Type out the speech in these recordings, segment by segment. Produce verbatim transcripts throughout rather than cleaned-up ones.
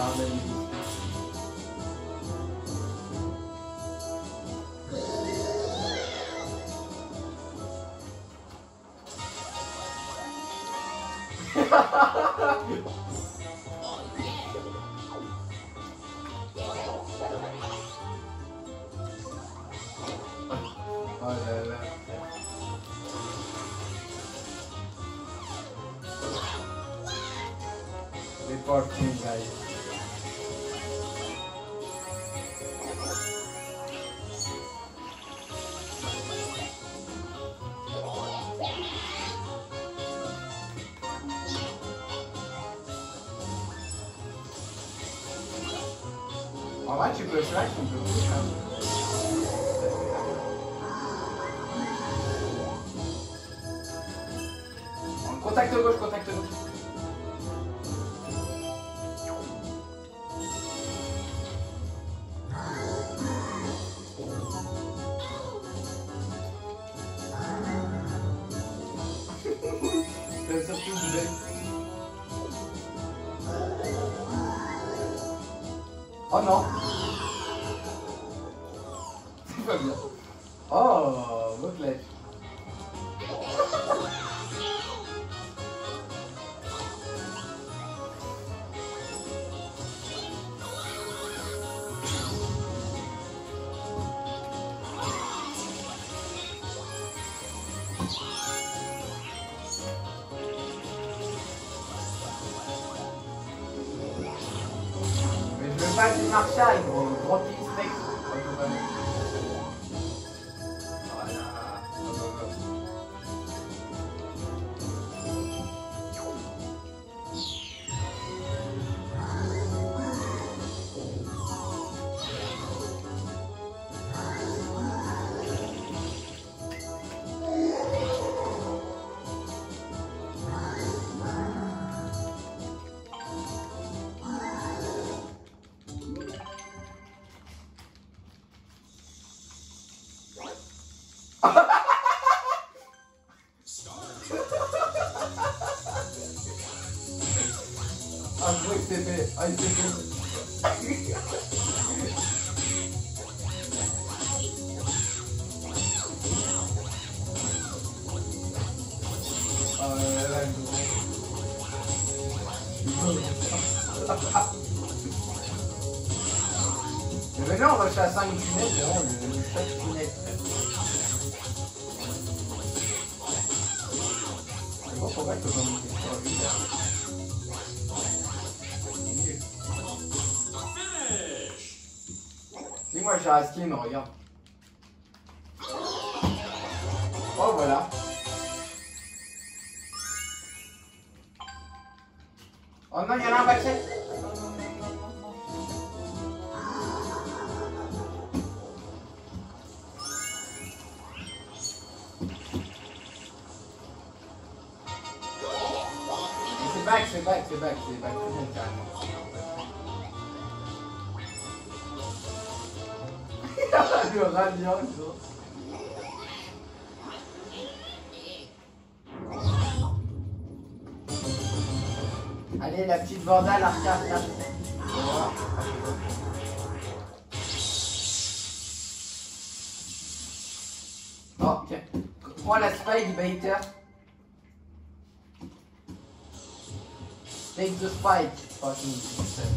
Pardon. Oh là là. Report team, guys. En vrai, tu peux slash, tu peux push, hein. Contact gauche, contact gauche. C'est surtout une belle. Oh non. C'est pas bien. Oh, beau clutch. Pas du Marshall, gros, gros petit steak. Voilà. Ah, je crois que c'est fait. Ah, il s'est fait. Ah, là, là, mais maintenant, on va à cinq lunettes, c'est vraiment le, le chaque lunette. C'est bon, pourquoi je peux pas monter sur une heure. Si moi j'ai un skin, regarde. Oh voilà. Oh non, il y en a un paquet. C'est back, c'est back, c'est back, c'est back, c'est carrément. Le radiant, allez, la petite vandale, arcade, là. Oh, tiens. Prends la spike, baiter. Take the spike. Fucking.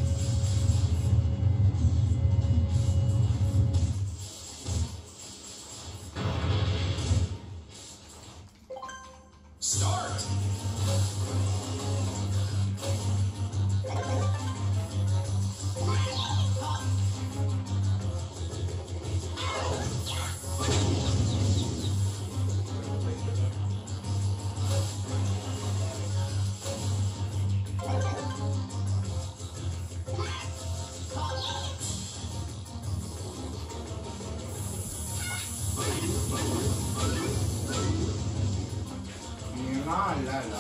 Ah là là.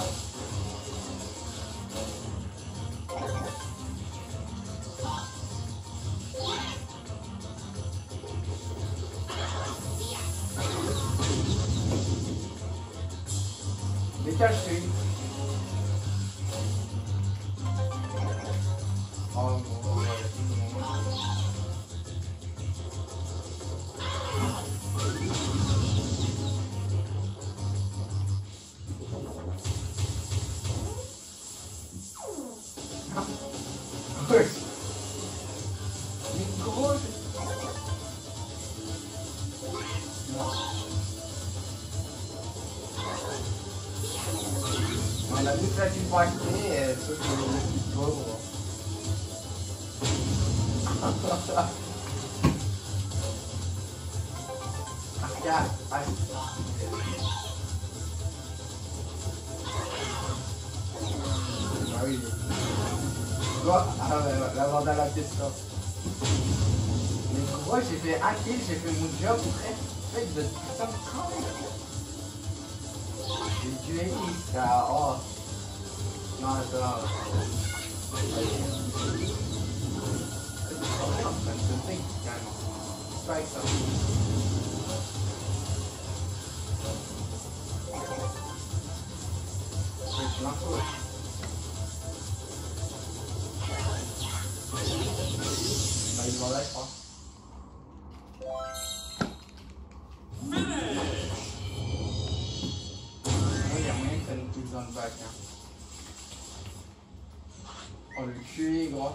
Décaché. Oh non. Ouais. Mais gros, je... Non. On a toute la culpabilité, sauf que le petit pauvre. Ah, regarde. Ah, oui. Oh, ah, la bande à la pièce là. Mais pourquoi j'ai fait un kill, j'ai fait mon job, après, en fait, de putain de travail. J'ai tué X, ça, oh. Non, ça va. C'est pas avec ça. Je l'info. Bah, il va là, je crois. Il y a moyen que ça nous pousse dans le bac. Hein. Oh, le cul, gros.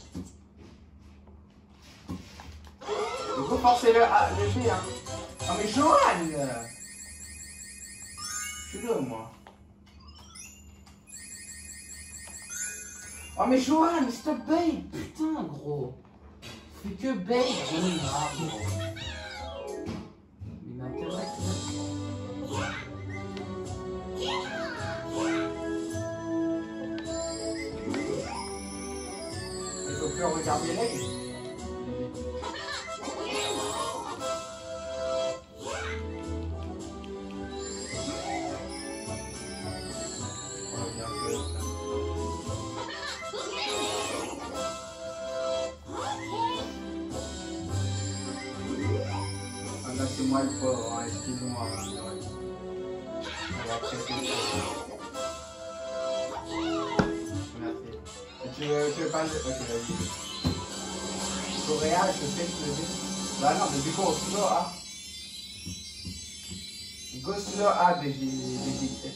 Il faut forcer le, ah, le G, hein. Oh, mais Johan! Je suis là, moi. Oh, mais Johan, s'il te plaît! Putain, gros. Fais que bait, j'en ai marre, gros. Il m'intéresse, là. Il faut plus regarder l'aigle. C'est moi le pauvre, hein, excuse-moi. Merci. Tu veux, tu veux pas le... Ok, vas-y. Coréa, je sais que tu le dis. Bah non, mais du coup, au slow A. Go slow A, mais j'ai dicté.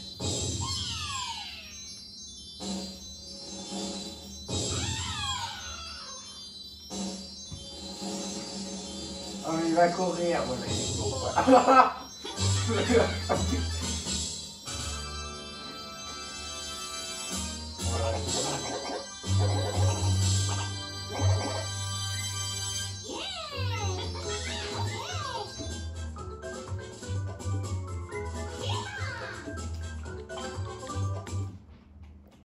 Oh, mais il va courir, voilà, il est court, voilà.